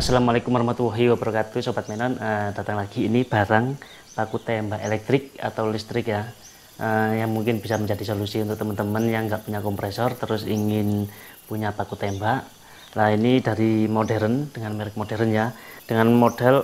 Assalamualaikum warahmatullahi wabarakatuh, Sobat Menon. Datang lagi ini barang paku tembak elektrik atau listrik ya, yang mungkin bisa menjadi solusi untuk teman-teman yang nggak punya kompresor terus ingin punya paku tembak. Nah, ini dari modern, dengan merek modern ya, dengan model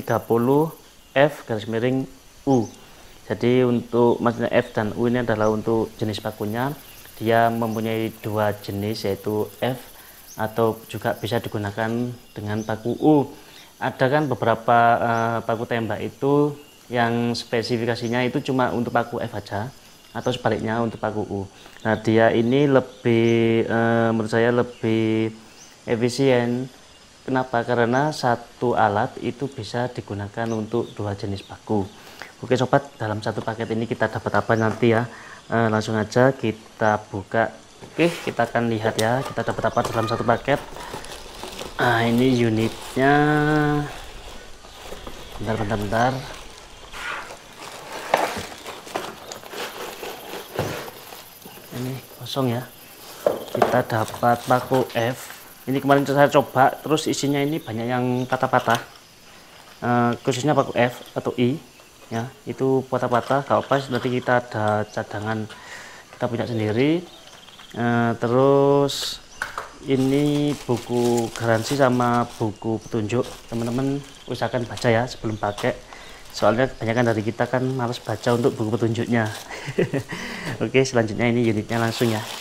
M30F_U. Jadi untuk maksudnya F dan U ini adalah untuk jenis pakunya. Dia mempunyai dua jenis, yaitu F atau juga bisa digunakan dengan paku U. Ada kan beberapa paku tembak itu yang spesifikasinya itu cuma untuk paku F aja, atau sebaliknya untuk paku U. Nah, dia ini lebih menurut saya lebih efisien. Kenapa? Karena satu alat itu bisa digunakan untuk dua jenis paku. Oke sobat, dalam satu paket ini kita dapat apa nanti ya? Langsung aja kita buka. Oke, kita akan lihat ya, kita dapat apa dalam satu paket. Ini unitnya. Bentar. Ini kosong ya. Kita dapat paku F. Ini kemarin saya coba, terus isinya ini banyak yang patah-patah. Khususnya paku F atau I, ya, itu patah-patah. Kalau pas nanti kita ada cadangan, kita punya sendiri. Terus ini buku garansi sama buku petunjuk, teman-teman usahakan baca ya sebelum pakai, soalnya kebanyakan dari kita kan males baca untuk buku petunjuknya. Oke, selanjutnya ini unitnya langsung ya.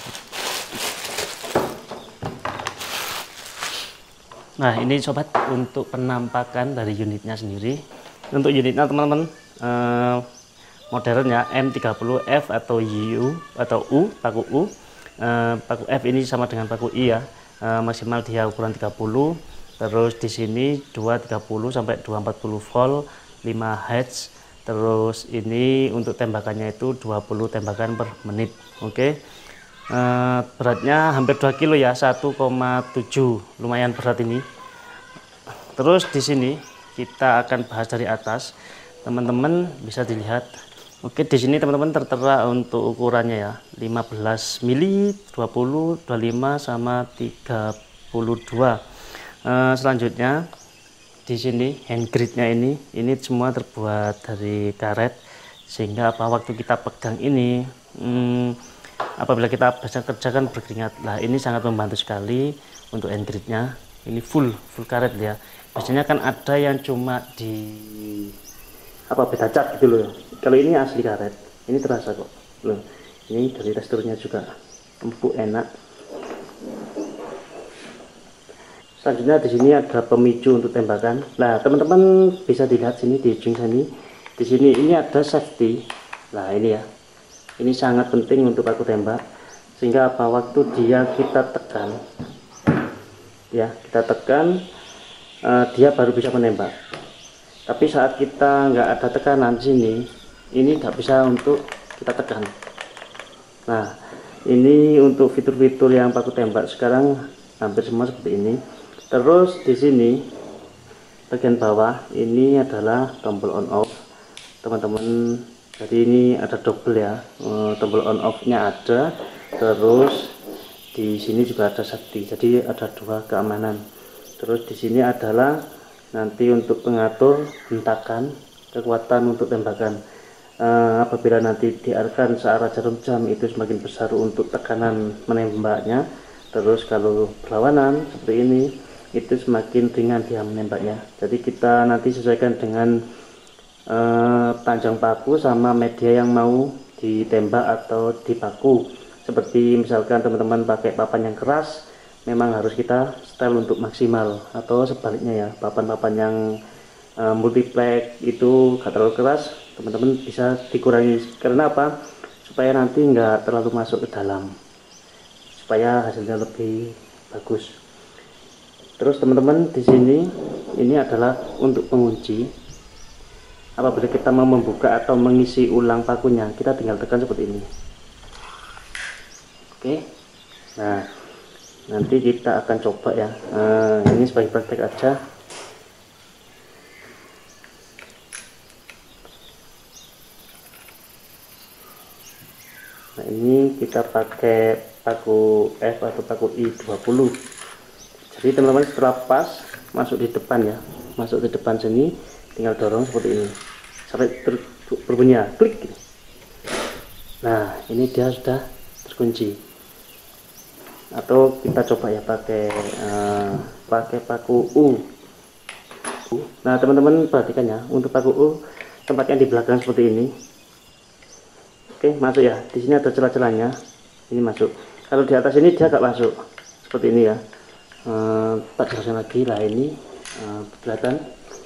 Nah, ini sobat untuk penampakan dari unitnya sendiri. Untuk unitnya teman-teman modern ya, M30F atau U atau U, paku U. Paku F ini sama dengan paku I ya, maksimal dia ukuran 30. Terus di sini 230 sampai 240 volt, 5 Hz. Terus ini untuk tembakannya itu 20 tembakan per menit. Oke. Beratnya hampir 2 kilo ya, 1,7, lumayan berat ini. Terus di sini kita akan bahas dari atas, teman-teman bisa dilihat. Oke, di sini teman-teman tertera untuk ukurannya ya, 15 mili, 20, 25 sama 32. Selanjutnya di sini hand gripnya ini semua terbuat dari karet, sehingga waktu kita pegang ini apabila kita biasa kerjakan berkeringat. Nah, ini sangat membantu sekali untuk hand gripnya. Ini full karet ya. Biasanya kan ada yang cuma di beda cat gitu loh. Kalau ini asli karet, ini terasa kok loh. Ini dari teksturnya juga empuk, enak. Selanjutnya di sini ada pemicu untuk tembakan. Nah, teman-teman bisa dilihat sini di ujung sini. Di sini ini ada safety. Nah, ini ya. Ini sangat penting untuk paku tembak, sehingga waktu kita tekan ya, dia baru bisa menembak. Tapi saat kita nggak ada tekanan sini, ini nggak bisa untuk kita tekan. Nah, ini untuk fitur-fitur yang paku tembak sekarang hampir semua seperti ini. Terus di sini bagian bawah ini adalah tombol on off, teman-teman. Jadi ini ada double ya, tombol on off-nya ada. Terus di sini juga ada safety, jadi ada dua keamanan. Terus di sini adalah nanti untuk pengatur hentakan, kekuatan untuk tembakan. Apabila nanti diarahkan searah jarum jam, itu semakin besar untuk tekanan menembaknya. Terus kalau berlawanan seperti ini, itu semakin ringan dia menembaknya. Jadi kita nanti sesuaikan dengan panjang paku sama media yang mau ditembak atau dipaku. Seperti misalkan teman-teman pakai papan yang keras, memang harus kita setel untuk maksimal, atau sebaliknya ya, papan-papan yang multiplex itu gak terlalu keras, teman-teman bisa dikurangi. Karena apa? Supaya nanti nggak terlalu masuk ke dalam, supaya hasilnya lebih bagus. Terus teman-teman di sini ini adalah untuk pengunci. Apabila kita mau membuka atau mengisi ulang pakunya, kita tinggal tekan seperti ini. Oke. Nah, nanti kita akan coba ya. Ini sebagai praktek aja. Nah, ini kita pakai paku F atau paku I20. Jadi teman-teman setelah pas, masuk di depan ya, masuk di depan sini, tinggal dorong seperti ini sampai berbunyi klik gitu. Nah ini dia sudah terkunci. Atau kita coba ya pakai paku U. Nah teman-teman perhatikan ya, untuk paku U tempatnya di belakang seperti ini. Oke, masuk ya, di sini ada celah-celahnya, ini masuk. Kalau di atas ini dia agak masuk seperti ini ya. Tak jelaskan lagi lah, ini kelihatan.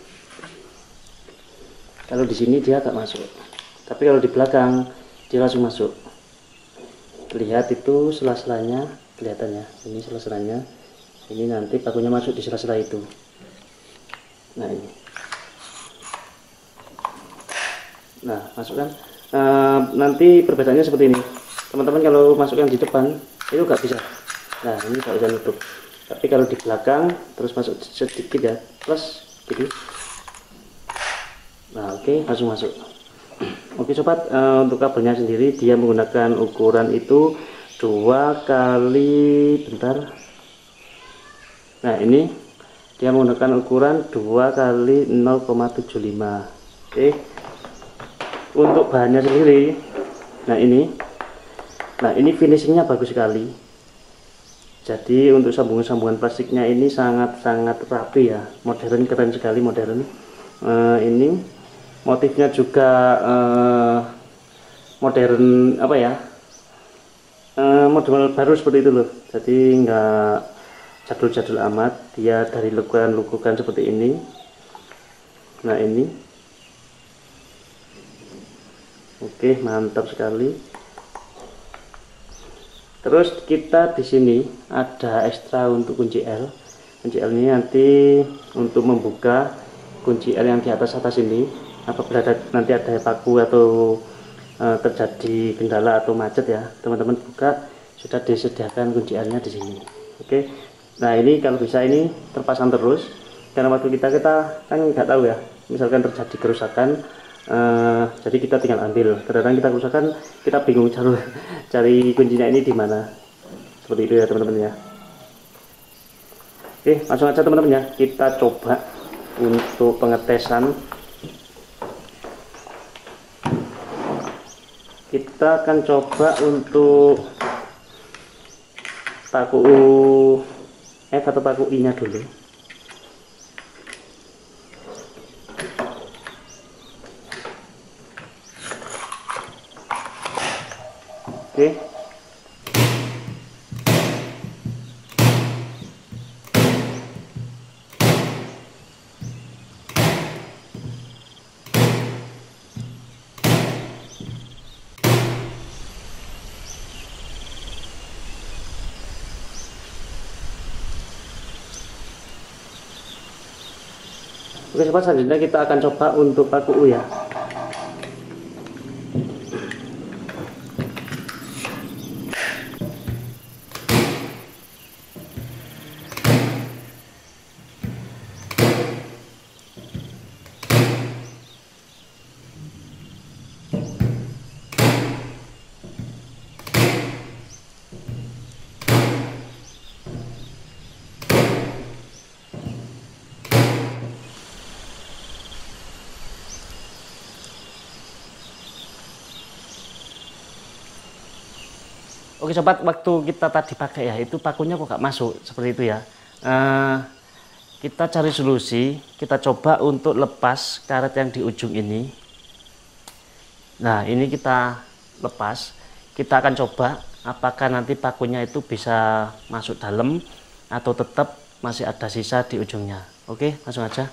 Kalau di sini dia agak masuk, tapi kalau di belakang dia langsung masuk. Lihat itu sela-selanya, kelihatannya ini sela-selanya, ini nanti pakunya masuk di sela-sela itu. Nah ini, nah masuk kan. Nanti perbedaannya seperti ini teman-teman. Kalau masuk yang di depan itu nggak bisa, nah ini nggak bisa nutup. Tapi kalau di belakang terus masuk sedikit ya, plus gitu. Nah oke, langsung masuk. Oke sobat, untuk kabelnya sendiri dia menggunakan ukuran itu 2 kali, bentar. Nah ini dia menggunakan ukuran 2 kali 0,75. Oke, untuk bahannya sendiri, nah ini finishingnya bagus sekali. Jadi untuk sambungan-sambungan plastiknya ini sangat-sangat rapi ya, modern, keren sekali, modern. Ini motifnya juga modern, apa ya, model baru seperti itu loh. Jadi nggak jadul-jadul amat, dia dari lekukan-lekukan seperti ini. Nah ini, oke, mantap sekali. Terus kita di sini ada ekstra untuk kunci L. Kunci L ini nanti untuk membuka kunci L yang di atas ini. Apabila nanti ada paku atau terjadi kendala atau macet ya, teman-teman buka, sudah disediakan kunci L-nya di sini. Oke. Nah ini kalau bisa ini terpasang terus, karena waktu kita kan nggak tahu ya, misalkan terjadi kerusakan. Jadi kita tinggal ambil. Kadang-kadang kita kerusakan, kita bingung cari kuncinya ini di mana. Seperti itu ya teman-teman ya. Oke, langsung aja teman-teman ya, kita coba untuk pengetesan. Kita akan coba untuk paku F atau paku I nya dulu. Oke. Oke sobat, selanjutnya kita akan coba untuk paku U ya. Oke sobat, waktu kita tadi pakai ya, itu pakunya kok gak masuk seperti itu ya. Kita cari solusi, kita coba untuk lepas karet yang di ujung ini. Nah ini kita lepas, kita akan coba apakah nanti pakunya itu bisa masuk dalam atau tetap masih ada sisa di ujungnya. Oke, langsung aja.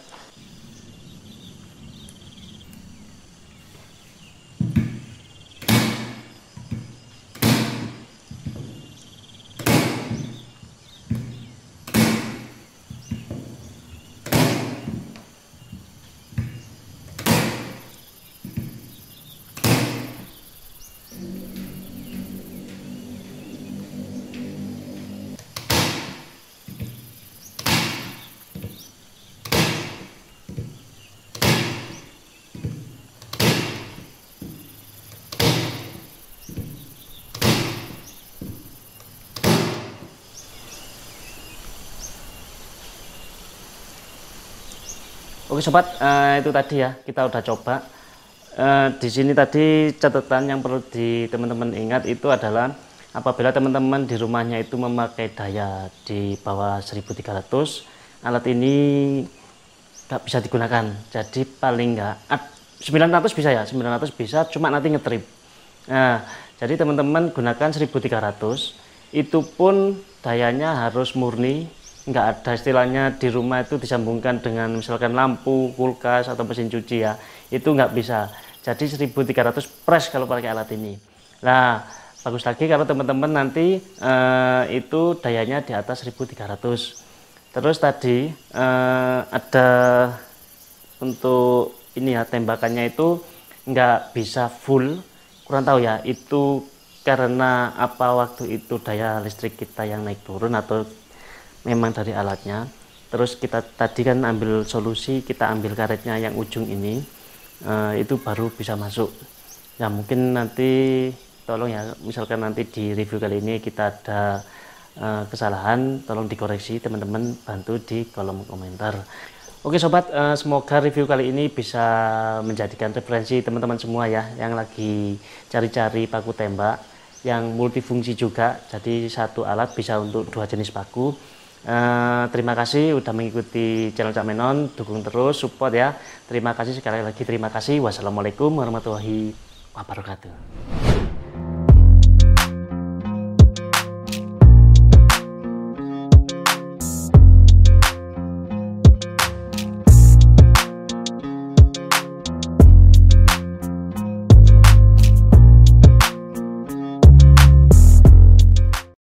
Oke sobat, itu tadi ya kita udah coba. Di sini tadi catatan yang perlu teman-teman ingat itu adalah apabila teman-teman di rumahnya itu memakai daya di bawah 1300, alat ini nggak bisa digunakan. Jadi paling nggak 900 bisa ya, 900 bisa, cuma nanti ngetrip. Nah, jadi teman-teman gunakan 1300, itu pun dayanya harus murni, nggak ada istilahnya di rumah itu disambungkan dengan misalkan lampu, kulkas atau mesin cuci ya, itu nggak bisa. Jadi 1300 press kalau pakai alat ini. Nah, bagus lagi kalau teman-teman nanti itu dayanya di atas 1300. Terus tadi ada untuk ini ya, tembakannya itu nggak bisa full, kurang tahu ya itu karena apa waktu itu daya listrik kita yang naik turun atau memang dari alatnya. Terus kita tadi kan ambil solusi, kita ambil karetnya yang ujung ini, itu baru bisa masuk. Ya mungkin nanti tolong ya, misalkan nanti di review kali ini kita ada kesalahan, tolong dikoreksi teman-teman, bantu di kolom komentar. Oke sobat, semoga review kali ini bisa menjadikan referensi teman-teman semua ya yang lagi cari-cari paku tembak yang multifungsi juga, jadi satu alat bisa untuk 2 jenis paku. Terima kasih udah mengikuti channel Cak Menon, dukung terus, support ya. Terima kasih sekali lagi, terima kasih. Wassalamualaikum warahmatullahi wabarakatuh.